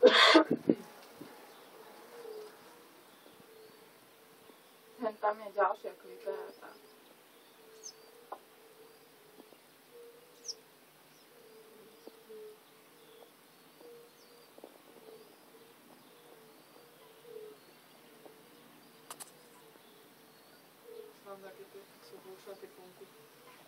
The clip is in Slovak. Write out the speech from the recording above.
Tam je ďalšia klitera. Mám také, sú búšaté punky.